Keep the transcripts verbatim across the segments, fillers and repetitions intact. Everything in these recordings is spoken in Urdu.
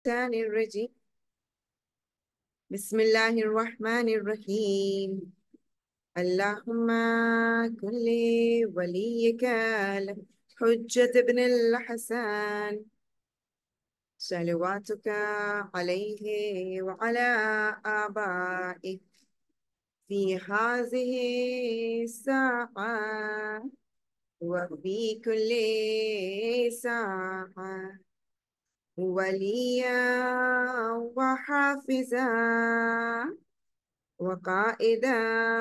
الشيطان الرجيم بسم الله الرحمن الرحيم اللهم كن لوليك الحجة بن الحسن صلواتك عليه وعلى آبائه في هذه الساعة وفي كل ساعة وليا وحافظا وقائدا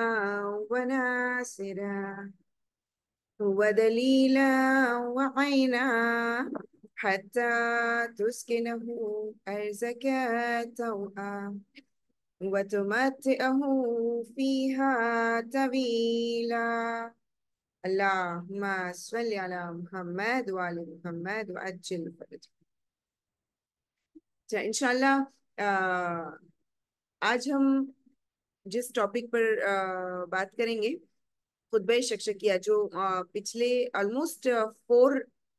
وناصرا ودليلا وعينا حتى تسكنه أرزك توأا وتمتئه فيها طويلا اللهم صل على محمد وعلى محمد وعجل فرجه. इंशाल्लाह आज हम जिस टॉपिक पर आ, बात करेंगे खुतबा शक्शकिया जो आ, पिछले ऑलमोस्ट फोर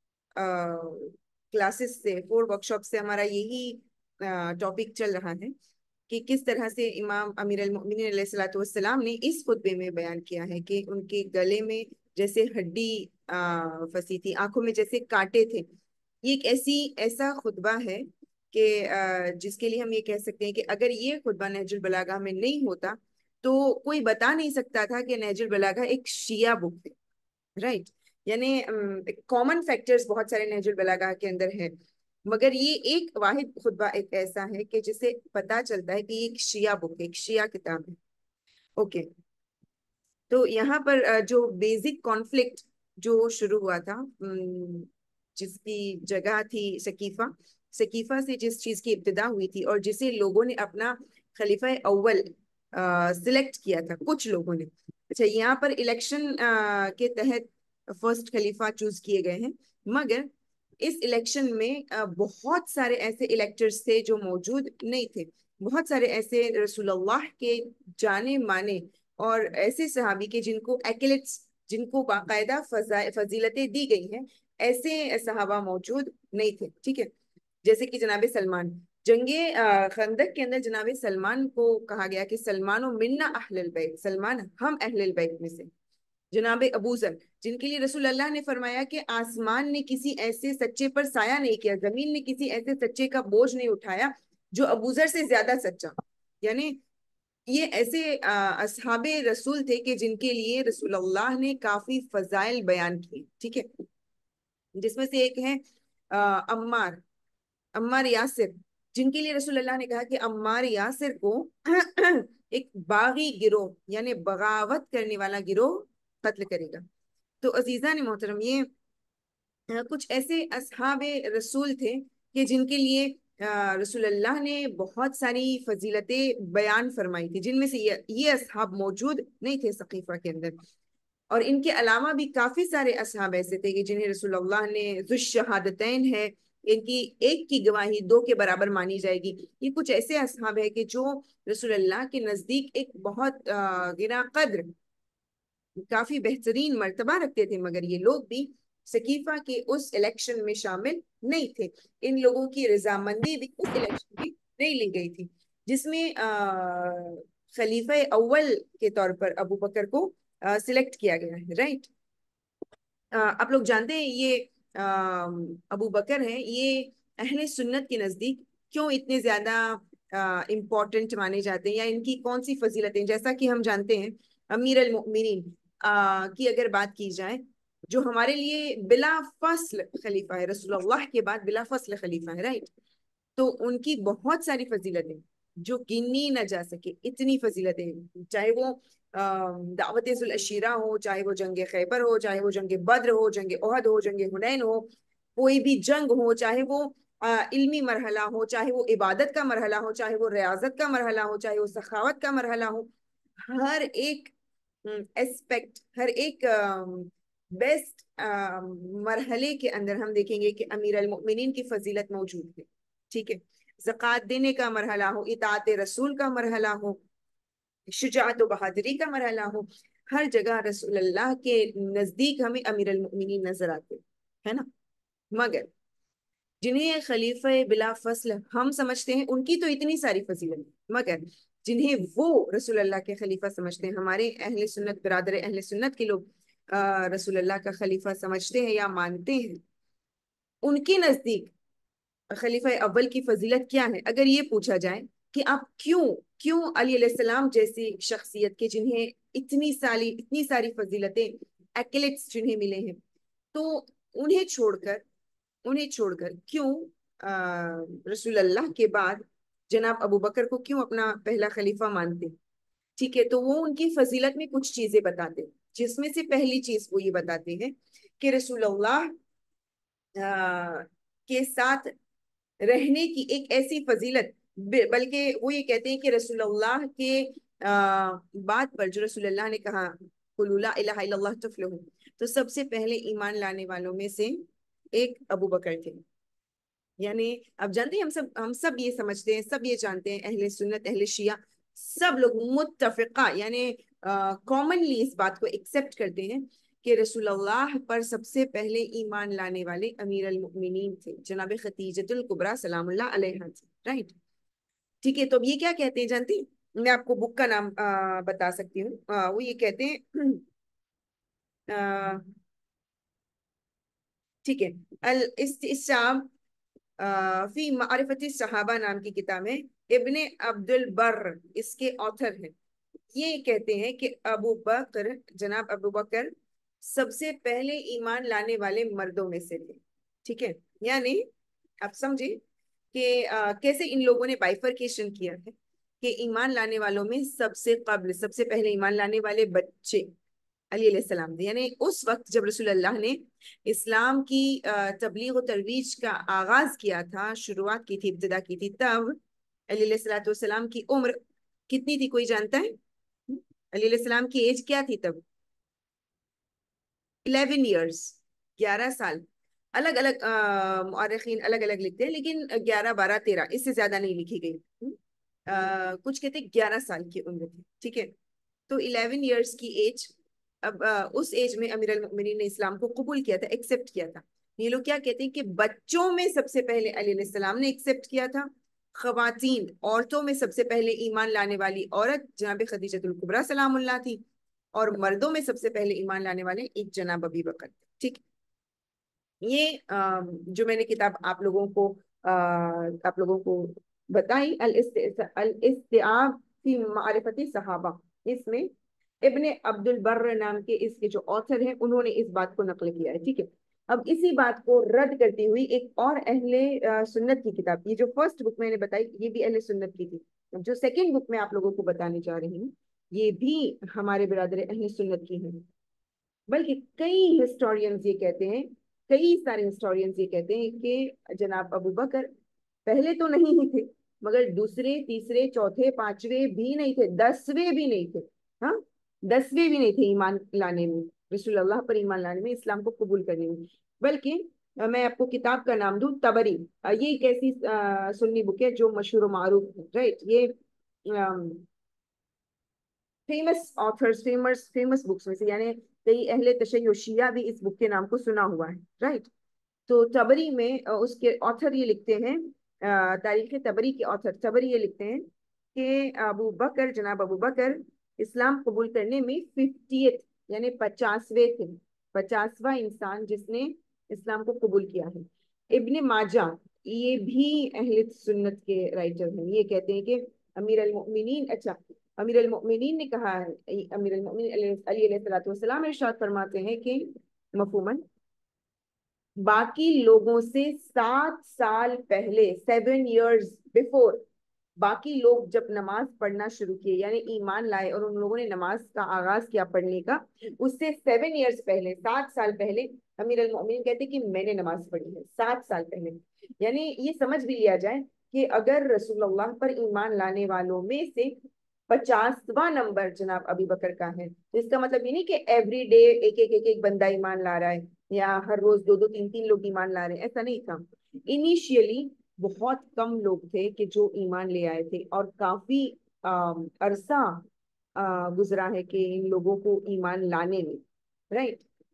क्लासेस से फोर वर्कशॉप से हमारा यही टॉपिक चल रहा है कि किस तरह से इमाम अमीर अल-मोमिनीन अलैहिस्सलातु वस्सलाम ने इस खुतबे में बयान किया है कि उनके गले में जैसे हड्डी आ, फंसी थी, आंखों में जैसे कांटे थे। ये एक ऐसी ऐसा खुतबा है कि जिसके लिए हम ये कह सकते हैं कि अगर ये खुतबा नहजुल बलागा में नहीं होता तो कोई बता नहीं सकता था कि नहजुल बलागा एक शिया बुक है, राइट। यानी कॉमन फैक्टर्स बहुत सारे नहजुल बलागा के अंदर है, मगर ये एक वाहिद खुतबा एक ऐसा है कि जिसे पता चलता है कि ये एक शिया बुक है, एक शिया किताब है। ओके, तो यहाँ पर जो बेसिक कॉन्फ्लिक्ट जो शुरू हुआ था, जिसकी जगह थी सकीफा, सकीफा से जिस चीज की इब्तिदा हुई थी और जिसे लोगों ने अपना खलीफा अव्वल सिलेक्ट किया था, कुछ लोगों ने। अच्छा, यहाँ पर इलेक्शन के तहत फर्स्ट खलीफा चूज किए गए हैं, मगर इस इलेक्शन में आ, बहुत सारे ऐसे इलेक्टर्स थे जो मौजूद नहीं थे। बहुत सारे ऐसे रसूलुल्लाह के जाने माने और ऐसे सहाबी के जिनको एक्लेट्स, जिनको बाकायदा फजीलतें दी गई हैं, ऐसे सहाबा मौजूद नहीं थे। ठीक है, जैसे कि जनाब सलमान, जंगे खंदक के अंदर जनाब सलमान को कहा गया कि सलमान मिन्ना अहलुल बैत, सलमान हम अहलुल बैत में से। जनाब अबू जर, जिनके लिए रसूल अल्लाह ने फरमाया कि आसमान ने किसी ऐसे सच्चे पर साया नहीं किया, जमीन ने किसी ऐसे सच्चे का बोझ नहीं उठाया जो अबू जर से ज्यादा सच्चा। यानी ये ऐसे असहाबे रसूल थे कि जिनके लिए रसूल अल्लाह ने काफी फजाइल बयान किए। ठीक है, जिसमें से एक है आ, अम्मार अम्मार यासिर, जिनके लिए रसूल अल्लाह ने कहा कि अम्मार यासिर को एक बागी गिरोह यानी बगावत करने वाला गिरोह कत्ल करेगा। तो अजीजा ने मोहतरम, ये आ, कुछ ऐसे असहाबे रसूल थे कि जिनके लिए आ, रसूल अल्लाह ने बहुत सारी फजीलतें बयान फरमाई थी, जिनमें से ये, ये असहाब मौजूद नहीं थे सकीफा के अंदर। और इनके अलावा भी काफी सारे असहाब ऐसे थे कि जिन्हें रसूलुल्लाह ने जुश्शहादतैन है, इनकी एक की गवाही दो के बराबर मानी जाएगी। ये कुछ ऐसे असहाब है कि जो रसूलुल्लाह के नजदीक एक बहुत गिरा कद्र, काफी बेहतरीन मर्तबा रखते थे, मगर ये लोग भी सकीफा के उस इलेक्शन में शामिल नहीं थे। इन लोगों की रजामंदी भी उस इलेक्शन में नहीं ली गई थी, जिसमें खलीफा अव्वल के तौर पर अबू बकर को सिलेक्ट किया गया है, राइट। आप लोग जानते हैं ये आ, अबू बकर है, ये अहले सुन्नत के नजदीक क्यों इतने ज्यादा इम्पोर्टेंट माने जाते हैं, या इनकी कौन सी फजीलतें। जैसा कि हम जानते हैं अमीर अल मोमिनीन की अगर बात की जाए, जो हमारे लिए बिला फस्ल खलीफा है, रसूलुल्लाह के बाद बिला फस्ल खलीफा है, राइट। तो उनकी बहुत सारी फजीलतें जो गिनी न जा सके, इतनी फजीलतें, चाहे वो दावत अशीरा हो, चाहे वो जंग खैबर हो, चाहे वो जंग बद्र हो, जंग ओहद हो, जंग हुनैन हो, कोई भी जंग हो, चाहे वो आ, इल्मी मरहला हो, चाहे वो इबादत का मरहला हो, चाहे वो रियाजत का मरहला हो, चाहे वो सखावत का मरहला हो, हर एक एस्पेक्ट, हर एक बेस्ट मरहले के अंदर हम देखेंगे कि अमीर अल मोमिनीन की फजीलत मौजूद है। ठीक है, ज़कात देने का मरहला हो, इताअत रसूल का मरहला हो, शुजाअत व बहादुरी का मरहला हो, हर जगह रसूल अल्लाह के नजदीक हमें अमीर अल मोमिनीन नजर आते है ना। मगर جنہیں خلیفہ بلا فصل ہم سمجھتے ہیں ان کی تو اتنی ساری فضیلت، مگر جنہیں وہ رسول اللہ کے خلیفہ سمجھتے ہیں، ہمارے اہل سنت برادر اہل سنت کے لوگ آ، رسول اللہ کا خلیفہ سمجھتے ہیں یا مانتے ہیں، ان کے نزدیک خلیفہ اول کی فضیلت کیا ہے؟ اگر یہ پوچھا جائے کہ آپ کیوں کیوں علی علیہ السلام جیسی شخصیت کے جنہیں اتنی ساری اتنی ساری فضیلتیں ایکلیٹس جنہیں ملے ہیں، تو انہیں چھوڑ کر انہیں چھوڑ کر کیوں آ، رسول اللہ کے بعد جناب ابو بکر کو کیوں اپنا پہلا خلیفہ مانتے؟ ٹھیک ہے، تو وہ ان کی فضیلت میں کچھ چیزیں بتاتے، جس میں سے پہلی چیز وہ یہ بتاتے ہیں کہ رسول اللہ آ، کے ساتھ رہنے کی ایک ایسی فضیلت، بلکہ وہ یہ کہتے ہیں کہ رسول اللہ کے آ، بات پر جو رسول اللہ نے کہا قُلُوا لَا إِلَٰهَ إِلَّا اللَّهُ تُفْلِحُونَ، تو سب سے پہلے ایمان لانے والوں میں سے ایک ابو بکر تھے۔ یعنی اب جانتے ہیں، ہم سب ہم سب یہ سمجھتے ہیں، سب یہ جانتے ہیں، اہل سنت اہل شیعہ سب لوگ متفقہ یعنی کامنلی اس بات کو ایکسپٹ کرتے ہیں کہ رسول اللہ پر سب سے پہلے ایمان لانے والے امیر المؤمنین تھے، جناب خدیجۃ الکبریٰ سلام اللہ علیہا تھے، رائٹ؟ ٹھیک ہے، تو اب یہ کیا کہتے ہیں جانتے ہیں؟ میں آپ کو بک کا نام آ, بتا سکتی ہوں۔ آ, وہ یہ کہتے ہیں آ, ٹھیک ہے، الاستشام فی معرفت صحابہ نام کی کتاب ہے، ابن عبد البر اس کے آتھر ہیں۔ یہ کہتے ہیں کہ ابو بکر جناب ابو بکر سب سے پہلے ایمان لانے والے مردوں میں سے تھے، ٹھیک ہے؟ یعنی آپ سمجھے کہ آ, کیسے ان لوگوں نے بائفرکیشن کیا ہے کہ ایمان لانے والوں میں سب سے قبل سب سے پہلے ایمان لانے والے بچے علی علیہ السلام تھے، یعنی اس وقت جب رسول اللہ نے اسلام کی تبلیغ و ترویج کا آغاز کیا تھا، شروعات کی تھی، ابتدا کی تھی، تب علی علیہ السلام والسلام کی عمر کتنی تھی؟ کوئی جانتا ہے؟ علی علیہ السلام کی ایج کیا تھی تب؟ الیون ایئرس، گیارہ سال۔ الگ الگ مورخین الگ الگ لکھتے ہیں، لیکن گیارہ بارہ تیرہ اس سے زیادہ نہیں لکھی گئی، کچھ کہتے ہیں گیارہ سال کی عمر تھی، ٹھیک ہے؟ تو الیون ایئرس کی ایج، اب اس ایج میں امیر المؤمنین نے اسلام کو قبول کیا تھا، ایکسپٹ کیا تھا۔ یہ لوگ کیا کہتے ہیں کہ بچوں میں سب سے پہلے علی علیہ السلام نے ایکسپٹ کیا تھا، خواتین عورتوں میں سب سے پہلے ایمان لانے والی عورت جناب خدیجۃ الکبریٰ سلام اللہ تھی، اور مردوں میں سب سے پہلے ایمان لانے والے ایک جناب ابی بکر، ٹھیک؟ یہ جو میں نے کتاب آپ لوگوں کو آپ لوگوں کو بتائی، الاستیعاب فی معرفت صحابہ، اس میں ابن عبد البر نام کے اس کے جو آتھر ہیں انہوں نے اس بات کو نقل کیا ہے، ٹھیک ہے؟ اب اسی بات کو رد کرتی ہوئی ایک اور اہل سنت کی کتاب، یہ جو فرسٹ بک میں نے بتائی یہ بھی اہل سنت کی تھی، جو سیکنڈ بک میں آپ لوگوں کو بتانے جا رہی ہوں یہ بھی ہمارے برادر اہل سنت کی ہیں، بلکہ کئی ہسٹورینز یہ کہتے ہیں کئی سارے ہسٹورینز یہ کہتے ہیں کہ جناب ابو بکر پہلے تو نہیں ہی تھے، مگر دوسرے تیسرے چوتھے پانچویں بھی نہیں تھے، دسویں بھی نہیں تھے، ہاں دسویں بھی نہیں تھے ایمان لانے میں، رسول اللہ پر ایمان لانے میں، اسلام کو قبول کرنے میں۔ بلکہ میں آپ کو کتاب کا نام دوں، تبری، یہ ایک ایسی سنی بک ہے جو مشہور و معروف ہے، رائٹ؟ یہ famous authors famous famous books میں سے، یعنی کئی اہل تشیع شیعہ بھی اس بک کے نام کو سنا ہوا ہے، رائٹ؟ تو تبری میں اس کے آتھر یہ لکھتے ہیں، تاریخ تبری کے آتھر تبری یہ لکھتے ہیں کہ ابو بکر جناب ابو بکر اسلام قبول کرنے میں ففٹیتھ یعنی پچاسویں تھے، پچاسواں انسان جس نے اسلام کو قبول کیا ہے۔ ابن ماجہ یہ بھی اہل سنت کے رائٹر ہیں، یہ کہتے ہیں کہ امیر المؤمنین اچھا امیر المؤمنین نے کہا ہے، امیر المؤمنین علی علیہ الصلوۃ والسلام ارشاد فرماتے ہیں کہ مفہوماً باقی لوگوں سے سات سال پہلے، سیون ایئرز بفور، باقی لوگ جب نماز پڑھنا شروع کیے یعنی ایمان لائے اور ان لوگوں نے نماز کا آغاز کیا پڑھنے کا، اس سے سیون ایئرز پہلے، سات سال پہلے امیر المؤمنین کہتے کہ میں نے نماز پڑھی ہے، سات سال پہلے۔ یعنی یہ سمجھ بھی لیا جائے کہ اگر رسول اللہ پر ایمان لانے والوں میں سے پچاسواں نمبر جناب ابی بکر کا ہے، تو اس کا مطلب یہ نہیں کہ ایوری ڈے ایک ایک ایک ایک بندہ ایمان لا رہا ہے یا ہر روز دو دو تین تین لوگ ایمان لا رہے ہیں، ایسا نہیں تھا۔ انیشیلی بہت کم لوگ تھے کہ جو ایمان لے آئے تھے، اور کافی عرصہ گزرا ہے کہ ان لوگوں کو ایمان لانے میں، رائٹ؟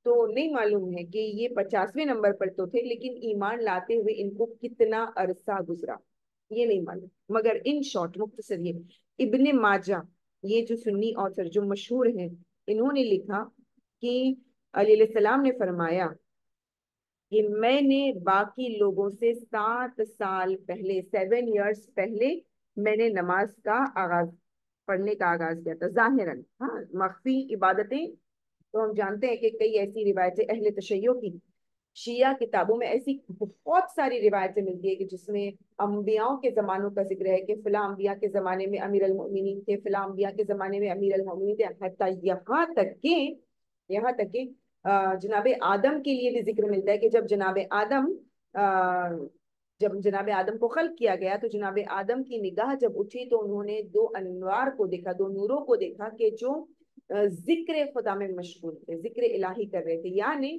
تو نہیں معلوم ہے کہ یہ پچاسویں نمبر پر تو تھے، لیکن ایمان لاتے ہوئے ان کو کتنا عرصہ گزرا یہ نہیں معلوم، مگر ان شارٹ مختصر یہ ابن ماجہ، یہ جو سنی آتھر جو مشہور ہیں، انہوں نے لکھا کہ علیہ السلام نے فرمایا کہ میں نے باقی لوگوں سے سات سال پہلے، سیون ایئرس پہلے میں نے نماز کا آغاز، پڑھنے کا آغاز کیا تھا ظاہراً، ہاں مخفی عبادتیں تو ہم جانتے ہیں کہ کئی ایسی روایتیں اہل تشیع کی، شیعہ کتابوں میں ایسی بہت ساری روایتیں ملتی ہے کہ جس میں انبیاءوں کے زمانوں کا ذکر ہے کہ فلاں انبیاء کے زمانے میں امیر المؤمنین تھے، فلاں انبیاء کے زمانے میں امیر المؤمنین تھے، حتیٰ یہاں تک کہ یہاں تک کہ جناب آدم کے لیے بھی ذکر ملتا ہے کہ جب جناب آدم جب جناب آدم کو خلق کیا گیا تو جناب آدم کی نگاہ جب اٹھی تو انہوں نے دو انوار کو دیکھا، دو نوروں کو دیکھا کہ جو ذکر خدا میں مشغول تھے، ذکر الہی کر رہے تھے، یعنی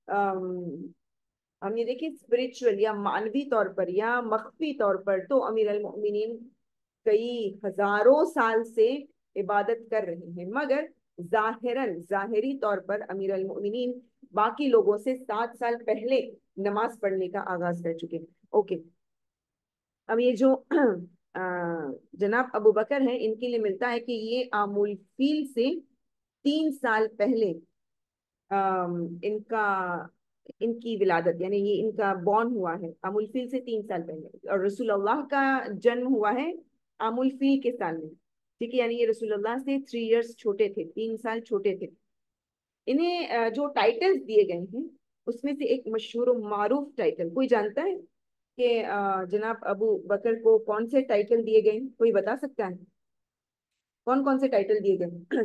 ہم یہ دیکھیں اسپرچل یا معنوی طور پر یا مخفی طور پر تو امیر المؤمنین کئی ہزاروں سال سے عبادت کر رہے ہیں، مگر ظاہراً ظاہری طور پر امیر المؤمنین باقی لوگوں سے سات سال پہلے نماز پڑھنے کا آغاز کر چکے۔ اوکے، اب یہ جو جناب ابو بکر ہیں ان کے لیے ملتا ہے کہ یہ آمول فیل سے تین سال پہلے ان کا ان کی ولادت، یعنی یہ ان کا بورن ہوا ہے عام الفیل سے تین سال پہلے، اور رسول اللہ کا جنم ہوا ہے عام الفیل کے سال میں، ٹھیک ہے، یعنی یہ رسول اللہ سے تھری ایئرس چھوٹے تھے، تین سال چھوٹے تھے۔ انہیں جو ٹائٹلز دیے گئے ہیں اس میں سے ایک مشہور و معروف ٹائٹل کوئی جانتا ہے کہ جناب ابو بکر کو کون سے ٹائٹل دیے گئے ہیں؟ کوئی بتا سکتا ہے کون کون سے ٹائٹل دیے گئے؟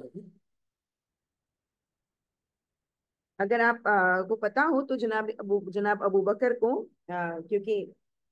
اگر آپ کو پتا ہو تو جناب ابو جناب ابو بکر کو، کیونکہ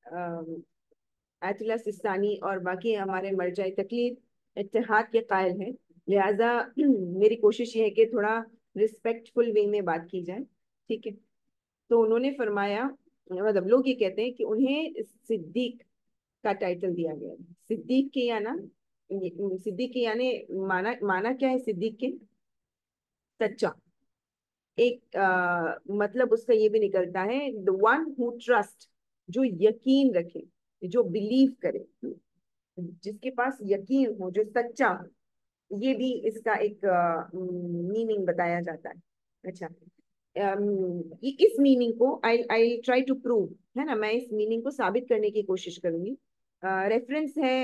آیت اللہ سستانی اور باقی ہمارے مرجع تقلید اتحاد کے قائل ہیں، لہذا میری کوشش یہ ہے کہ تھوڑا رسپیکٹ فل وے میں بات کی جائے، ٹھیک ہے۔ تو انہوں نے فرمایا، مطلب لوگ یہ کہتے ہیں کہ انہیں صدیق کا ٹائٹل دیا گیا، صدیق کے یا نا صدیق کے یعنی مانا مانا کیا ہے صدیق کے؟ سچا، ایک آ, مطلب اس کا یہ بھی نکلتا ہے the one who trust، جو یقین رکھے، جو بلیو کرے، جس کے پاس یقین ہو، جو سچا ہو، یہ بھی اس کا ایک میننگ بتایا جاتا ہے۔ اچھا، اس میننگ کو I, I try to prove، ہے نا، میں اس میننگ کو ثابت کرنے کی کوشش کروں گی۔ ریفرنس ہے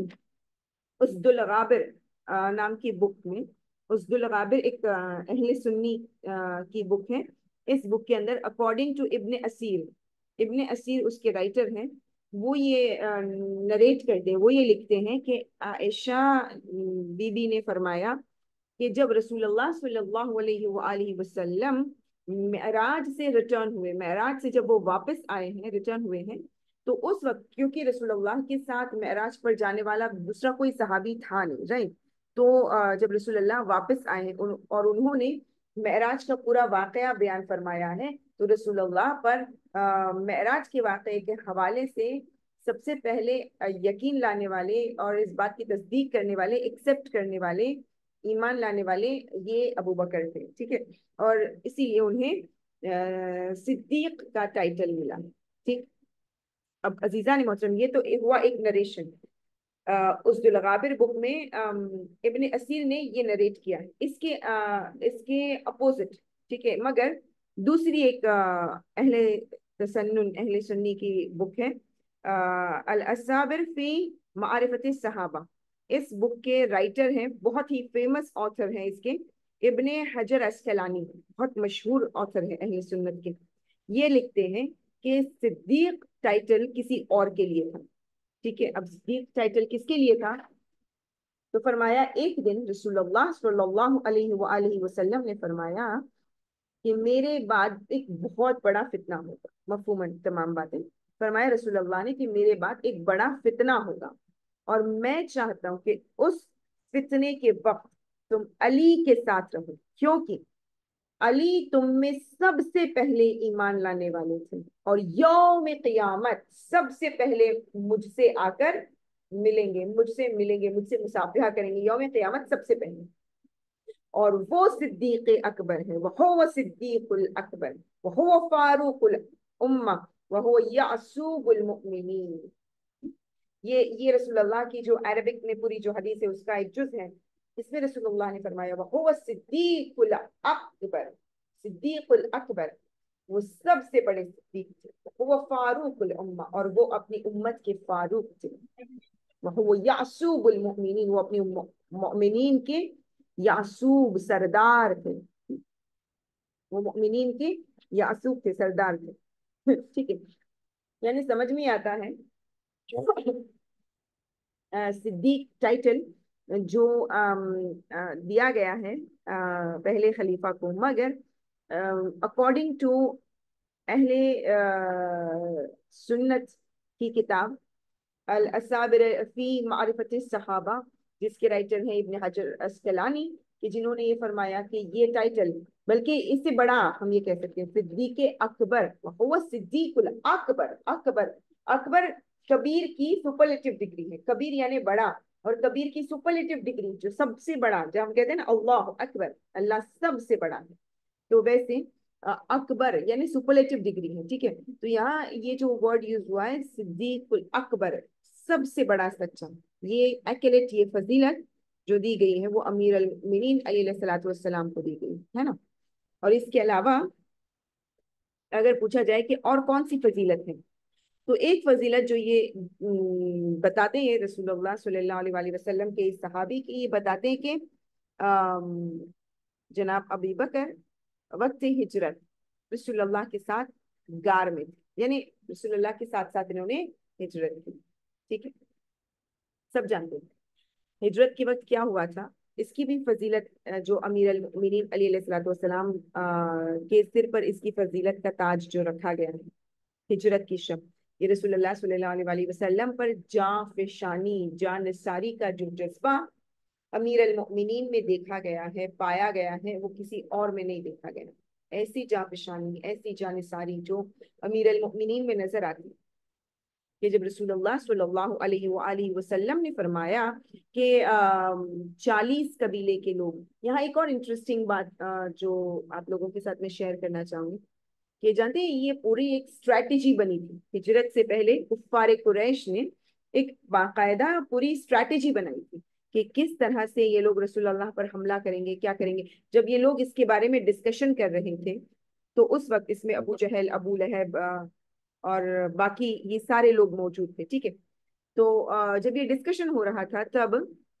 اسد الغابر نام کی بک میں، اسد الغابر ایک اہل سنی کی بک ہے، اس بک کے اندر اکارڈنگ ٹو ابن اسیر، ابن اسیر اس کے رائٹر ہیں، وہ یہ نریٹ کرتے ہیں، وہ یہ لکھتے ہیں کہ عائشہ بی بی نے فرمایا کہ جب رسول اللہ صلی اللہ علیہ وآلہ وسلم معراج سے ریٹرن ہوئے، معراج سے جب وہ واپس آئے ہیں، ریٹرن ہوئے ہیں، تو اس وقت کیونکہ رسول اللہ کے ساتھ معراج پر جانے والا دوسرا کوئی صحابی تھا نہیں، رائٹ، تو جب رسول اللہ واپس آئے ہیں اور انہوں نے معراج کا پورا واقعہ بیان فرمایا ہے، تو رسول اللہ پر معراج کے واقعے کے حوالے سے سب سے پہلے یقین لانے والے اور اس بات کی تصدیق کرنے والے، ایکسپٹ کرنے والے، ایمان لانے والے یہ ابو بکر تھے، ٹھیک ہے، اور اسی لیے انہیں صدیق کا ٹائٹل ملا، ٹھیک۔ اب عزیزان محترم، یہ تو ہوا ایک نریشن، اسد الغابر بک میں ابن اسیر نے یہ نریٹ کیا ہے، اس کے اس کے اپوزٹ، ٹھیک ہے، مگر دوسری ایک اہل تسنن اہل سنی کی بک ہے الاصابر فی معرفت الصحابہ، اس بک کے رائٹر ہیں، بہت ہی فیمس آتھر ہیں اس کے، ابن حجر اسقلانی، بہت مشہور آتھر ہے اہل سنت کے، یہ لکھتے ہیں کہ صدیق ٹائٹل کسی اور کے لیے تھا، ٹھیک ہے۔ اب صدیق ٹائٹل کس کے لیے تھا؟ تو فرمایا ایک دن رسول اللہ صلی اللہ علیہ وآلہ وسلم نے فرمایا کہ میرے بعد ایک بہت بڑا فتنہ ہوگا، مفہوماً تمام باتیں، فرمایا رسول اللہ نے کہ میرے بعد ایک بڑا فتنہ ہوگا، اور میں چاہتا ہوں کہ اس فتنے کے وقت تم علی کے ساتھ رہو، کیونکہ علی تم میں سب سے پہلے ایمان لانے والے تھے، اور یوم قیامت سب سے پہلے مجھ سے آ کر ملیں گے، مجھ سے ملیں گے، مجھ سے مصافحہ کریں گے، یوم قیامت سب سے پہلے۔ اور وہ صدیق اکبر ہے، وہو صدیق الاکبر وہو فاروق الامہ وہو یعصوب المؤمنین. یہ یہ رسول اللہ کی جو عربک میں پوری جو حدیث ہے اس کا ایک جز ہے. اس میں رسول اللہ نے فرمایا وہو صدیق الاکبر، صدیق الاکبر وہ سب سے بڑے صدیق تھے، وہ فاروق الامہ اور وہ اپنی امت کے فاروق تھے، وہ یعصوب المؤمنین وہ اپنی مؤمنین کے یعصوب سردار تھے، وہ مؤمنین کے یعصوب تھے، سردار تھے. ٹھیک ہے، یعنی سمجھ میں آتا ہے صدیق ٹائٹل جو دیا گیا ہے پہلے خلیفہ کو، مگر اکارڈنگ ٹو اہل سنت کی کتاب الاصابر فی معرفت الصحابہ، جس کے رائٹر ہیں ابن حجر اسقلانی، کہ جنہوں نے یہ فرمایا کہ یہ ٹائٹل بلکہ اس سے بڑا ہم یہ کہہ سکتے ہیں صدیق اکبر، وہ صدیق الاکبر، اکبر اکبر کبیر کی سپرلیٹو ڈگری ہے، کبیر یعنی بڑا، اور کبیر کی سپرلیٹو ڈگری جو سب سے بڑا، جو ہم کہتے ہیں نا اللہ اکبر، اللہ سب سے بڑا ہے، تو ویسے اکبر یعنی سپرلیٹو ڈگری ہے. ٹھیک ہے، تو یہاں یہ جو ورڈ یوز ہوا ہے صدیق الاکبر، سب سے بڑا سچا، یہ ایکلیٹ، یہ فضیلت جو دی گئی ہے وہ امیر المؤمنین علیہ الصلوۃ والسلام کو دی گئی ہے نا. اور اس کے علاوہ اگر پوچھا جائے کہ اور کون سی فضیلت ہے، تو ایک فضیلت جو یہ بتاتے ہیں رسول اللہ صلی اللہ علیہ وآلہ وسلم کے اس صحابی کی، یہ بتاتے ہیں کہ جناب ابی بکر وقت ہجرت رسول اللہ کے ساتھ غار میں تھے، یعنی رسول اللہ کے ساتھ ساتھ انہوں نے ہجرت کی. ٹھیک ہے، سب جانتے ہیں ہجرت کے وقت کیا ہوا تھا. اس کی بھی فضیلت جو امیر المؤمنین علیہ الصلوۃ والسلام کے سر پر اس کی فضیلت کا تاج جو رکھا گیا ہے ہجرت کی شب، یہ رسول اللہ صلی اللہ علیہ وآلہ وسلم پر جاں فشانی، جاں نثاری کا جو جذبہ امیر المؤمنین میں دیکھا گیا ہے، پایا گیا ہے، وہ کسی اور میں نہیں دیکھا گیا. ایسی جاں فشانی، ایسی جاں نثاری جو امیر المؤمنین میں نظر آتی ہے، کہ جب رسول اللہ صلی اللہ علیہ وآلہ وسلم نے فرمایا کہ چالیس قبیلے کے لوگ، یہاں ایک اور انٹرسٹنگ بات جو آپ لوگوں کے ساتھ میں شیئر کرنا چاہوں گی، کہ جانتے ہیں یہ پوری ایک اسٹریٹجی بنی تھی ہجرت سے پہلے، کفار قریش نے ایک باقاعدہ پوری اسٹریٹجی بنائی تھی کہ کس طرح سے یہ لوگ رسول اللہ پر حملہ کریں گے، کیا کریں گے. جب یہ لوگ اس کے بارے میں ڈسکشن کر رہے تھے تو اس وقت اس میں ابو جہل، ابو لہب اور باقی یہ سارے لوگ موجود تھے. ٹھیک ہے، تو جب یہ ڈسکشن ہو رہا تھا تب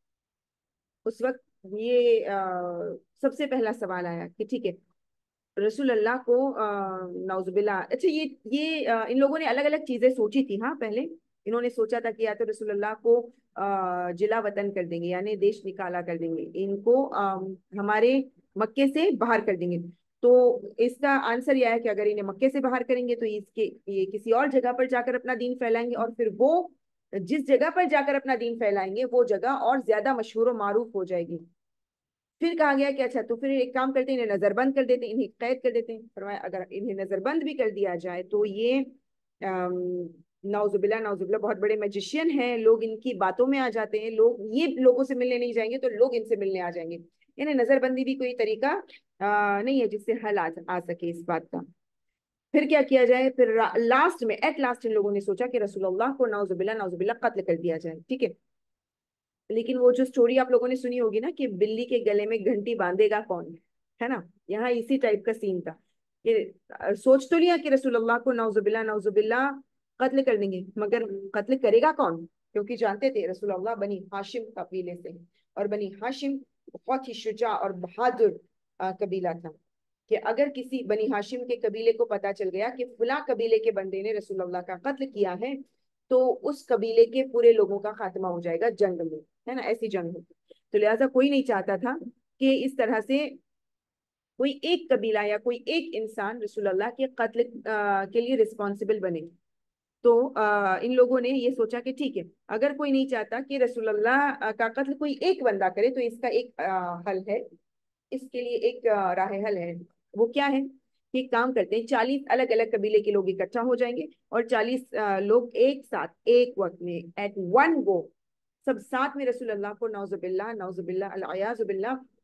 اس وقت یہ سب سے پہلا سوال آیا کہ ٹھیک ہے رسول اللہ کو نعوذ باللہ، اچھا یہ یہ ان لوگوں نے الگ الگ چیزیں سوچی تھی. ہاں پہلے انہوں نے سوچا تھا کہ یا تو رسول اللہ کو جلا وطن کر دیں گے، یعنی دیش نکالا کر دیں گے، ان کو ہمارے مکے سے باہر کر دیں گے. تو اس کا آنسر یہ ہے کہ اگر انہیں مکے سے باہر کریں گے تو اس کے یہ کسی اور جگہ پر جا کر اپنا دین پھیلائیں گے، اور پھر وہ جس جگہ پر جا کر اپنا دین پھیلائیں گے وہ جگہ اور زیادہ مشہور و معروف ہو جائے گی. پھر کہا گیا کہ اچھا تو پھر ایک کام کرتے ہیں، انہیں نظر بند کر دیتے ہیں، انہیں قید کر دیتے ہیں. فرمایا اگر انہیں نظر بند بھی کر دیا جائے تو یہ نعوذ باللہ نعوذ باللہ بہت بڑے میجیشین ہیں، لوگ ان کی باتوں میں آ جاتے ہیں، لوگ یہ لوگوں سے ملنے نہیں جائیں گے تو لوگ ان سے ملنے آ جائیں گے. یعنی نظر بندی بھی کوئی طریقہ نہیں ہے جس سے حل آ سکے اس بات کا. پھر کیا کیا جائے، پھر لاسٹ میں ایٹ لاسٹ ان لوگوں نے سوچا کہ رسول اللہ کو نعوذ باللہ نعوذ باللہ قتل کر دیا جائے. ٹھیک ہے، لیکن وہ جو سٹوری آپ لوگوں نے سنی ہوگی نا کہ بلی کے گلے میں گھنٹی باندھے گا کون، ہے نا، یہاں اسی ٹائپ کا سین تھا کہ سوچ تو لیا کہ رسول اللہ کو نعوذ باللہ نعوذ باللہ قتل کر دیں گے، مگر قتل کرے گا کون، کیونکہ جانتے تھے رسول اللہ بنی ہاشم قبیلے سے، اور بنی ہاشم بہت ہی شجاع اور بہادر قبیلہ تھا، کہ اگر کسی بنی ہاشم کے قبیلے کو پتا چل گیا کہ فلاں قبیلے کے بندے نے رسول اللہ کا قتل کیا ہے تو اس قبیلے کے پورے لوگوں کا خاتمہ ہو جائے گا جنگ میں، ہے نا، ایسی جنگ ہوتی. تو لہٰذا کوئی نہیں چاہتا تھا کہ اس طرح سے کوئی ایک قبیلہ یا کوئی ایک انسان رسول اللہ کے قتل کے لیے رسپانسبل بنے. تو ان لوگوں نے یہ سوچا کہ ٹھیک ہے اگر کوئی نہیں چاہتا کہ رسول اللہ کا قتل کوئی ایک بندہ کرے تو اس کا ایک حل ہے، اس کے لیے ایک راہ حل ہے. وہ کیا ہے کہ ایک کام کرتے ہیں، چالیس الگ الگ قبیلے کے لوگ اکٹھا ہو جائیں گے اور چالیس لوگ ایک ساتھ ایک وقت میں ایٹ ون گو سب ساتھ میں رسول اللہ کو نعوذ باللہ نعوذ باللہ العیاذ باللہ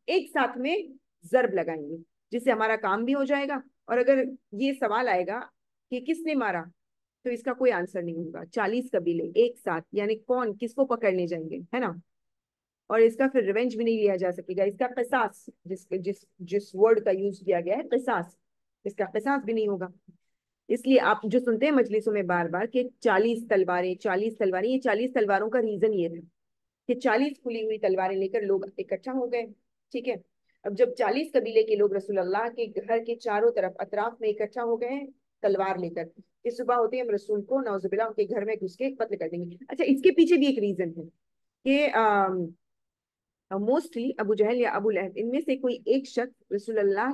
ایک ساتھ میں ضرب لگائیں گے جس سے ہمارا کام بھی ہو جائے گا. اور اگر یہ سوال آئے گا کہ کس نے مارا تو اس کا کوئی آنسر نہیں ہوگا. چالیس قبیلے ایک ساتھ یعنی کون کس کو پکڑنے جائیں گے, ہے نا. اور اس کا پھر ریونج بھی نہیں لیا جا سکے گا. اس کا قصاص جس جس جس ورڈ کا یوز کیا گیا ہے قصاص, اس کا قصاص بھی نہیں ہوگا. اس لیے آپ جو سنتے ہیں مجلسوں میں بار بار کہ چالیس تلواریں چالیس تلواریں, یہ چالیس تلواروں کا ریزن یہ تھا کہ چالیس کھلی ہوئی تلواریں لے کر لوگ اکٹھا ہو گئے. ٹھیک ہے, اب جب چالیس قبیلے کے لوگ رسول اللہ کے گھر کے چاروں طرف اطراف میں اکٹھا ہو گئے ہیں تلوار لے کر, کہ صبح ہوتے ہی ہم رسول کو نعوذ باللہ ان کے گھر میں گھس کے قتل کر دیں گے. اچھا, اس کے پیچھے بھی ایک ریزن ہے کہ موسٹلی ابو جہل یا ابو لہب ان میں سے کوئی ایک شخص رسول اللہ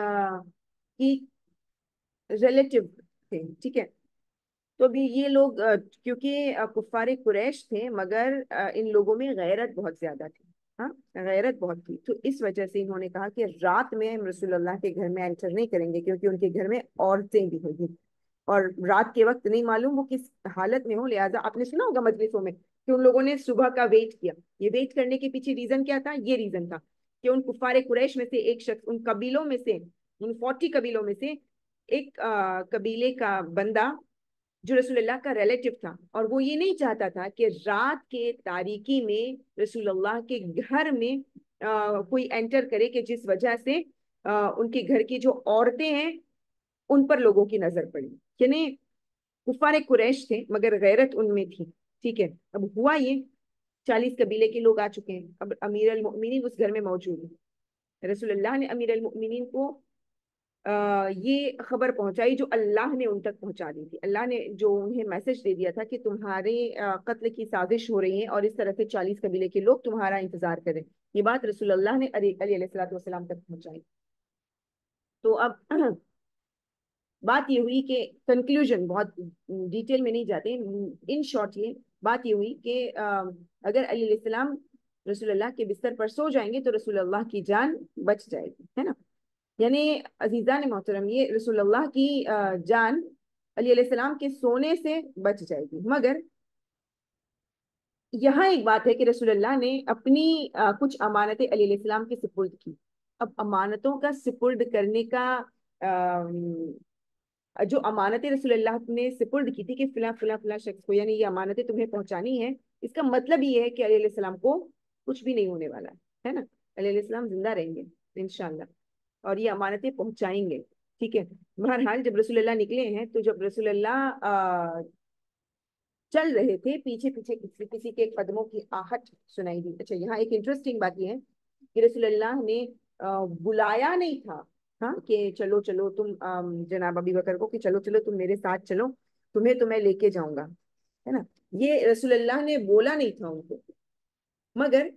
کی ریلیٹو تھے. ٹھیک ہے, تو بھی یہ لوگ کیونکہ کفار قریش تھے مگر ان لوگوں میں غیرت بہت زیادہ تھی. ہاں, غیرت بہت تھی, تو اس وجہ سے انہوں نے کہا کہ رات میں ہم رسول اللہ کے گھر میں انٹر نہیں کریں گے کیونکہ ان کے گھر میں عورتیں بھی ہوگی اور رات کے وقت نہیں معلوم وہ کس حالت میں ہو. لہٰذا آپ نے سنا ہوگا مجلسوں میں کہ ان لوگوں نے صبح کا ویٹ کیا. یہ ویٹ کرنے کے پیچھے ریزن کیا تھا؟ یہ ریزن تھا کہ ان کفار قریش میں سے ایک شخص, ان قبیلوں میں سے, ان فورٹی قبیلوں میں سے ایک قبیلے کا بندہ جو رسول اللہ کا ریلیٹو تھا, اور وہ یہ نہیں چاہتا تھا کہ رات کے تاریکی میں رسول اللہ کے گھر میں آ, کوئی انٹر کرے کہ جس وجہ سے آ, ان کے گھر کی جو عورتیں ہیں ان پر لوگوں کی نظر پڑی. یعنی کفار قریش تھے مگر غیرت ان میں تھی. ٹھیک ہے, اب ہوا یہ چالیس قبیلے کے لوگ آ چکے ہیں, اب امیر المؤمنین اس گھر میں موجود ہیں. رسول اللہ نے امیر المؤمنین کو آ, یہ خبر پہنچائی جو اللہ نے ان تک پہنچا دی تھی. اللہ نے جو انہیں میسج دے دیا تھا کہ تمہارے قتل کی سازش ہو رہی ہے اور اس طرح سے چالیس قبیلے کے لوگ تمہارا انتظار کریں. یہ بات رسول اللہ نے علی علیہ الصلوۃ والسلام تک پہنچائی. تو اب بات یہ ہوئی کہ کنکلوژن, بہت ڈیٹیل میں نہیں جاتے, ان شارٹ یہ بات یہ ہوئی کہ اگر علی علیہ السلام رسول اللہ کے بستر پر سو جائیں گے تو رسول اللہ کی جان بچ جائے گی, ہے نا. یعنی عزیزان محترم, یہ رسول اللہ کی جان علی علیہ السلام کے سونے سے بچ جائے گی. مگر یہاں ایک بات ہے کہ رسول اللہ نے اپنی کچھ امانتیں علی علیہ السلام کے سپرد کی. اب امانتوں کا سپرد کرنے کا جو امانتیں رسول اللہ نے سپرد کی تھی کہ فلاں فلاں فلاں شخص کو, یعنی یہ امانتیں تمہیں پہنچانی ہے, اس کا مطلب یہ ہے کہ علیہ السلام کو کچھ بھی نہیں ہونے والا ہے نا. علیہ السلام زندہ رہیں گے انشاءاللہ اور یہ امانتیں پہنچائیں گے. ٹھیک ہے, بہرحال جب رسول اللہ نکلے ہیں تو جب رسول اللہ آ, چل رہے تھے پیچھے پیچھے کسی کسی کے قدموں کی آہٹ سنائی دی. اچھا, یہاں ایک انٹرسٹنگ بات یہ ہے کہ رسول اللہ نے بلایا نہیں تھا ہاں کہ چلو چلو تم جناب ابی بکر کو کہ چلو چلو تم میرے ساتھ چلو, تمہیں تو میں لے کے جاؤں گا, ہے نا. یہ رسول اللہ نے بولا نہیں تھا ان کو, مگر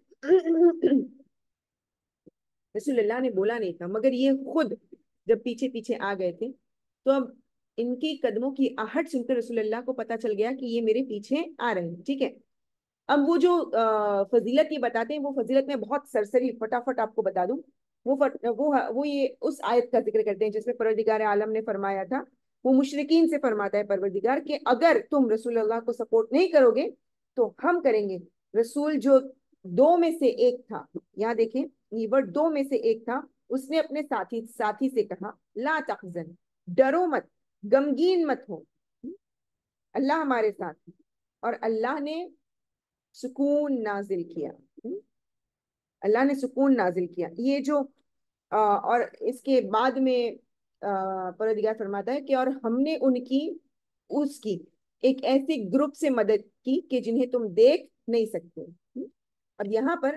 رسول اللہ نے بولا نہیں تھا مگر یہ خود جب پیچھے پیچھے آ گئے تھے تو اب ان کی قدموں کی آہٹ سن کر رسول اللہ کو پتا چل گیا کہ یہ میرے پیچھے آ رہے ہیں. ٹھیک ہے, اب وہ جو فضیلت یہ بتاتے ہیں وہ فضیلت میں بہت سرسری فٹافٹ آپ کو بتا دوں. وہ وہ وہ یہ اس آیت کا ذکر کرتے ہیں جس میں پروردگار عالم نے فرمایا تھا, وہ مشرکین سے فرماتا ہے پروردگار کہ اگر تم رسول اللہ کو سپورٹ نہیں کرو گے تو ہم کریں گے. رسول جو دو میں سے ایک تھا, یہاں دیکھیں یہ ورڈ دو میں سے ایک تھا, اس نے اپنے ساتھی ساتھی سے کہا لا تحزن, ڈرو مت, غمگین مت ہو, اللہ ہمارے ساتھ. اور اللہ نے سکون نازل کیا, اللہ نے سکون نازل کیا. یہ جو آ, اور اس کے بعد میں پروردگار فرماتا ہے کہ اور ہم نے ان کی اس کی ایک ایسے گروپ سے مدد کی کہ جنہیں تم دیکھ نہیں سکتے. اب یہاں پر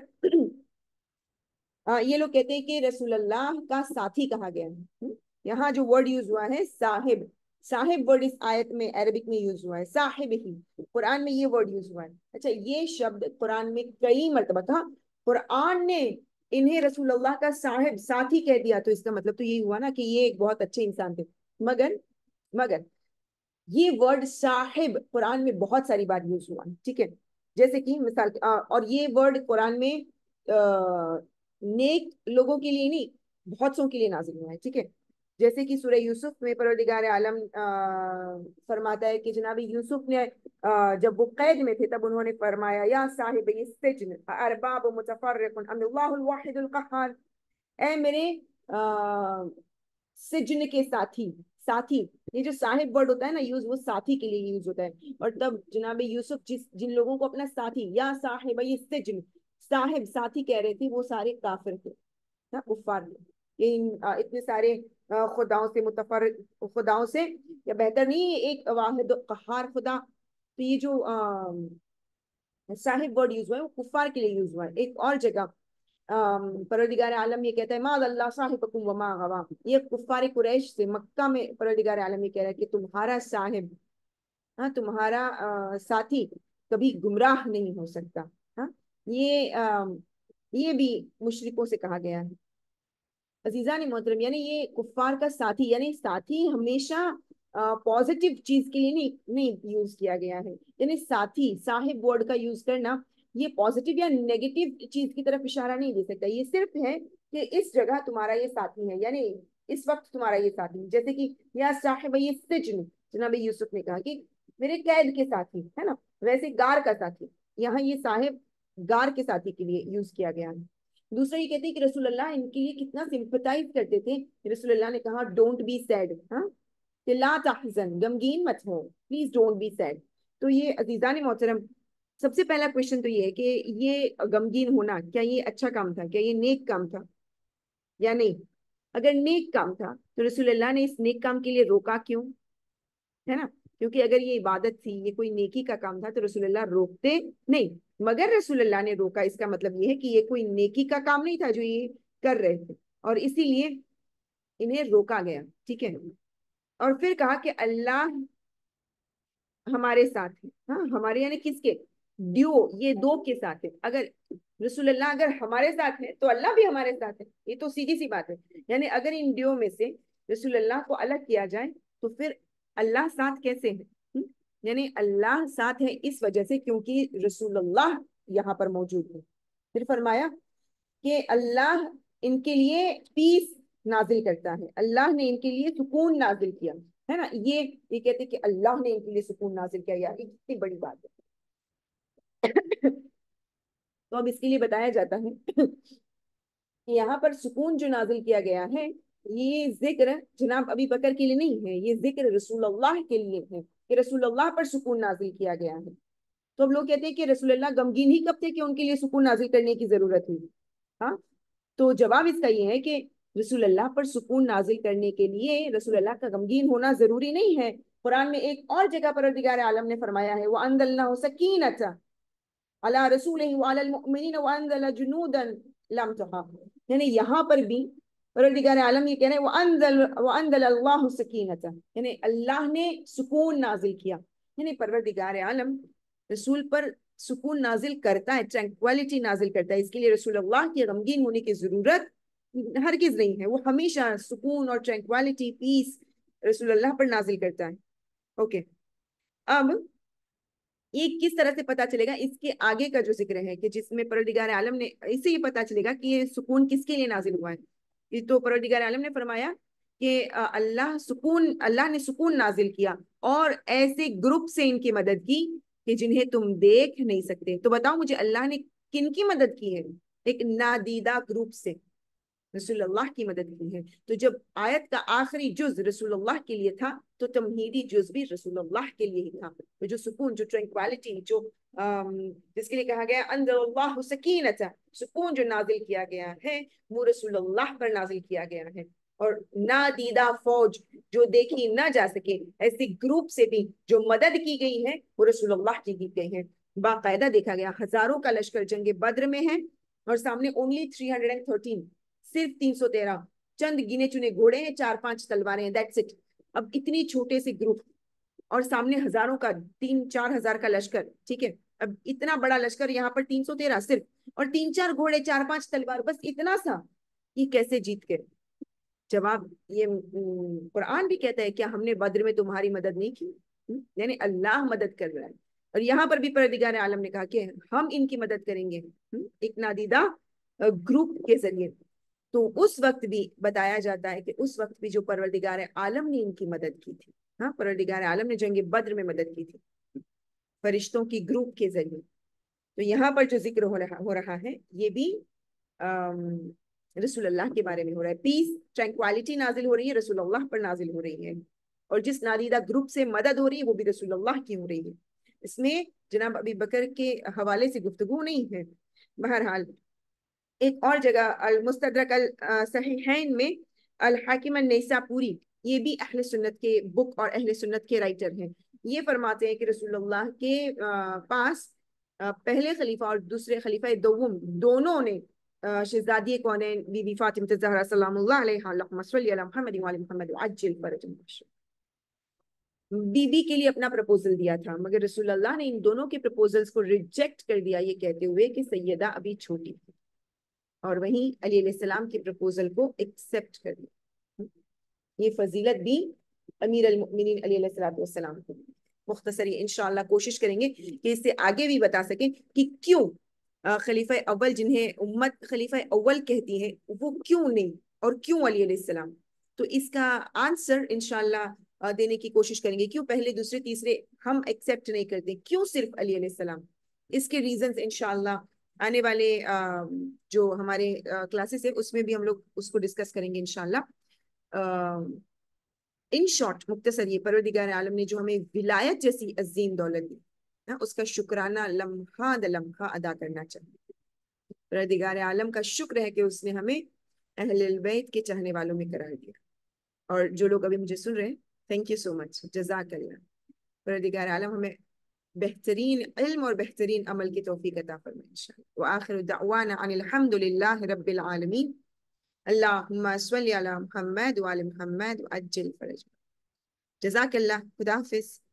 آ, یہ لوگ کہتے ہیں کہ رسول اللہ کا ساتھی کہا گیا ہے. یہاں جو ورڈ یوز ہوا ہے صاحب, صاحب ورڈ اس آیت میں عربک میں یوز ہوا ہے, صاحب ہی قرآن میں یہ ورڈ یوز ہوا ہے. اچھا, یہ شبد قرآن میں کئی مرتبہ تھا, قرآن نے انہیں رسول اللہ کا صاحب ساتھی کہہ دیا تو اس کا مطلب تو یہی ہوا نا کہ یہ ایک بہت اچھے انسان تھے. مگر مگر یہ ورڈ صاحب قرآن میں بہت ساری بار یوز ہوا ہے. ٹھیک ہے, جیسے کہ مثال, اور یہ ورڈ قرآن میں نیک لوگوں کے لیے نہیں بہت سو کے لیے نازل ہوا ہے. ٹھیک ہے, جیسے کہ سورہ یوسف میں پروردگار عالم فرماتا ہے کہ جناب یوسف نے جب وہ قید میں تھے تب انہوں نے فرمایا یا صاحب السجن ارباب متفرق ام اللہ الواحد القہار, اے میرے آ, سجن کے ساتھی. ساتھی، یہ جو صاحب ورڈ ہوتا ہے نا یوز، وہ ساتھی کے لیے یوز ہوتا ہے. اور تب جناب یوسف جس جن لوگوں کو اپنا ساتھی یا صاحب یہ سجن صاحب ساتھی کہہ رہے تھے، وہ سارے کافر تھے، کفار تھے. ان اتنے سارے خداؤں سے متفر خداؤں سے، یا بہتر نہیں ایک واحد قہار خدا. تو یہ جو صاحب ورڈ یوز ہوا ہے وہ کفار کے لیے یوز ہوا ہے. ایک اور جگہ پروردگار عالم یہ کہتا ہے ماذ اللہ صاحبکم وما غوا. یہ کفار قریش سے مکہ میں پروردگار عالم یہ کہہ رہا ہے کہ تمہارا صاحب، ہاں تمہارا ساتھی کبھی گمراہ نہیں ہو سکتا. ہاں یہ یہ بھی مشرکوں سے کہا گیا ہے. عزیزان محترم، یعنی یہ کفار کا ساتھی، یعنی ساتھی ہمیشہ پازیٹیو چیز کے لیے نہیں نہیں یوز کیا گیا ہے. یعنی ساتھی صاحب ورڈ کا یوز کرنا یہ پازیٹیو یا نیگیٹو چیز کی طرف اشارہ نہیں دے سکتا. یہ صرف ہے کہ اس جگہ تمہارا یہ ساتھی ہے، یعنی اس وقت تمہارا یہ ساتھی. جیسے کہ یا صاحب یہ سجن، جناب یوسف نے کہا کہ میرے قید کے ساتھی ہے نا، ویسے گار کا ساتھی. یہاں یہ صاحب گار کے ساتھی کے لیے یوز کیا گیا ہے. دوسرا یہ کہتے ہیں کہ رسول اللہ ان کے لیے کتنا سمپتائز کرتے تھے. رسول اللہ نے کہا ڈونٹ بی سیڈ، ہاں کہ لا تحزن، غمگین مت ہو، پلیز ڈونٹ بی سیڈ. تو یہ عزیزان محترم، سب سے پہلا کوشچن تو یہ ہے کہ یہ غمگین ہونا کیا یہ اچھا کام تھا؟ کیا یہ نیک کام تھا یا نہیں؟ اگر نیک کام تھا تو رسول اللہ نے اس نیک کام کے لیے روکا کیوں؟ ہے نا، کیونکہ اگر یہ عبادت تھی، یہ کوئی نیکی کا کام تھا تو رسول اللہ روکتے نہیں. مگر رسول اللہ نے روکا، اس کا مطلب یہ ہے کہ یہ کوئی نیکی کا کام نہیں تھا جو یہ کر رہے تھے، اور اسی لیے انہیں روکا گیا. ٹھیک ہے، اور پھر کہا کہ اللہ ہمارے ساتھ ہے. ہاں ہمارے یعنی کس کے؟ ڈیو، یہ دو کے ساتھ ہے. اگر رسول اللہ اگر ہمارے ساتھ ہے تو اللہ بھی ہمارے ساتھ ہے. یہ تو سیدھی سی بات ہے. یعنی اگر ان ڈیو میں سے رسول اللہ کو الگ کیا جائے تو پھر اللہ ساتھ کیسے ہے؟ یعنی اللہ ساتھ ہے اس وجہ سے کیونکہ رسول اللہ یہاں پر موجود ہے. پھر فرمایا کہ اللہ ان کے لیے پیس نازل کرتا ہے، اللہ نے ان کے لیے سکون نازل کیا ہے نا. یہ یہ کہتے کہ اللہ نے ان کے لیے سکون نازل کیا، یار یہ کتنی بڑی بات ہے. تو اب اس کے لیے بتایا جاتا ہے کہ یہاں پر سکون جو نازل کیا گیا ہے، یہ ذکر جناب ابی بکر کے لیے نہیں ہے، یہ ذکر رسول اللہ کے لیے ہے کہ رسول اللہ پر سکون نازل کیا گیا ہے. تو اب لوگ کہتے ہیں کہ رسول اللہ غمگین ہی کب تھے کہ ان کے لیے سکون نازل کرنے کی ضرورت ہوئی؟ ہاں تو جواب اس کا یہ ہے کہ رسول اللہ پر سکون نازل کرنے کے لیے رسول اللہ کا غمگین ہونا ضروری نہیں ہے. قرآن میں ایک اور جگہ پروردگار عالم نے فرمایا ہے وَأَنزَلْنَا سَكِينَةً عَلَى رَسُولِهِ وَعَلَى الْمُؤْمِنِينَ وَأَنزَلَ جُنُودًا لَمْ تَرَوْهَا. یعنی یہاں پر بھی پروردگار عالم یہ کہہ رہے ہیں وَأَنزَلَ وَأَنزَلَ اللَّهُ سَكِينَةً، یعنی اللہ نے سکون نازل کیا. یعنی پروردگار عالم رسول پر سکون نازل کرتا ہے، ٹرینکویلٹی نازل کرتا ہے. اس کے لیے رسول اللہ کی غمگین ہونے کی ضرورت ہرگز نہیں ہے. وہ ہمیشہ سکون اور ٹرینکویلٹی، پیس رسول اللہ پر نازل کرتا ہے. اوکے، اب یہ کس طرح سے پتا چلے گا؟ اس کے آگے کا جو ذکر ہے کہ جس میں پروردگار عالم نے، اس سے یہ پتا چلے گا کہ یہ سکون کس کے لیے نازل ہوا ہے. تو پروردگار عالم نے فرمایا کہ اللہ سکون اللہ نے سکون نازل کیا اور ایسے گروپ سے ان کی مدد کی کہ جنہیں تم دیکھ نہیں سکتے. تو بتاؤ مجھے اللہ نے کن کی مدد کی ہے؟ ایک نادیدہ گروپ سے رسول اللہ کی مدد کی ہے. تو جب آیت کا آخری جز رسول اللہ کے لیے تھا تو تمہیدی جز بھی رسول اللہ کے لیے ہی تھا. تو جو سکون، جو ٹرینکویلٹی، جو جس کے لیے کہا گیا انزل اللہ سکینۃ، سکون جو نازل کیا گیا ہے وہ رسول اللہ پر نازل کیا گیا ہے. اور نادیدہ فوج جو دیکھی نہ جا سکے، ایسے گروپ سے بھی جو مدد کی گئی ہے وہ رسول اللہ کی کی گئی ہے. باقاعدہ دیکھا گیا ہزاروں کا لشکر جنگ بدر میں ہے اور سامنے only three hundred and thirteen, صرف تین سو تیرہ چند گنے چنے گھوڑے ہیں، چار پانچ تلواریں ہیں، دیٹس اٹ. اب اتنی چھوٹے سے گروپ اور سامنے ہزاروں کا، تین چار ہزار کا لشکر. ٹھیک ہے، اب اتنا بڑا لشکر، یہاں پر تین سو تیرہ صرف، اور تین چار گھوڑے، چار پانچ تلوار، بس اتنا سا، یہ کیسے جیت گئے؟ جواب یہ قرآن بھی کہتا ہے کیا ہم نے بدر میں تمہاری مدد نہیں کی؟ یعنی اللہ مدد کر رہا ہے. اور یہاں پر بھی پروردگار عالم نے کہا کہ ہم ان کی مدد کریں گے ایک نادیدہ گروپ کے ذریعے. تو اس وقت بھی بتایا جاتا ہے کہ اس وقت بھی جو پروردگار عالم نے ان کی مدد کی تھی، ہاں پروردگار عالم نے جنگ بدر میں مدد کی تھی فرشتوں کی گروپ کے ذریعے. تو یہاں پر جو ذکر ہو رہا ہو رہا ہے یہ بھی रसूल अल्लाह के बारे में हो रहा है। पीस, ट्रैंक्वालिटी नाजिल हो रही है, रसूल अल्लाह पर नाजिल हो रही है। और जिस नादीदा ग्रुप से मदद हो रही है वो भी रसूल अल्लाह की हो रही है। इसमें जनाब अबी बकर के हवाले से गुफ्तगू नहीं है। बहरहाल एक और जगह अल मुस्तदरक अल सहीहैन में अल हाकिम अन-नैसापुरी, ये भी अहले सुन्नत के बुक और अहले सुन्नत के राइटर हैं, ये फरमाते हैं कि रसूलुल्लाह के आ, पास आ, पहले खलीफा और दूसरे खलीफा दोम दोनों ने शहजादी कौनैन बीबी फातिमा ज़हरा सलामुल्लाह अलैहा अल्लाहुम्मा सल्ली अला मुहम्मद व अली मुहम्मद अज्जिल फरजन, बीबी के लिए अपना प्रपोजल दिया था, मगर रसूलुल्लाह ने इन दोनों के प्रपोजल्स को रिजेक्ट कर दिया, ये कहते हुए कि सैयदा अभी छोटी थी, और वहीं अली अलैहिस्सलाम के प्रपोजल को एक्सेप्ट कर दिया। ये फजीलत भी अमीर अल मोमिनीन अली अलैहिस्सलाम को। मुख्तसरी इंशाअल्लाह कोशिश करेंगे कि इससे आगे भी बता सकें कि क्यों खलीफा अव्वल, जिन्हें उम्मत खलीफा अव्वल कहती है, वो क्यों नहीं, और क्यों अली अलैहिस्सलाम। तो इसका आंसर इंशाअल्लाह देने की कोशिश करेंगे। क्यों पहले दूसरे तीसरे हम एक्सेप्ट नहीं करते, क्यों सिर्फ अली अलैहिस्सलाम, इसके रीजंस इंशाअल्लाह आने वाले जो हमारे क्लासेस है उसमें भी हम लोग उसको डिस्कस करेंगे इंशाअल्लाह। इन शॉर्ट मुख्तसर ये परवरदिगार आलम ने जो हमें विलायत जैसी अजीम दौलत दी ना, उसका शुक्राना लम्हा द लम्हा अदा करना चाहिए। परवरदिगार आलम का शुक्र है कि उसने हमें अहले बैत के चाहने वालों में करार दिया। और जो लोग अभी मुझे सुन रहे हैं, थैंक यू सो मच, जज़ाकल्लाह। परवरदिगार आलम हमें बेहतरीन इल्म और बेहतरीन अमल की तौफीक अता फरमाए इंशाअल्लाह। व आखिरु दअवाना अनिल हम्दुलिल्लाहि रब्बिल आलमीन। अल्लाहुम्मा सल्लि अला मुहम्मद व आलि मुहम्मद व अज्जिल फरज। जज़ाकल्लाह। खुदा हाफिज़।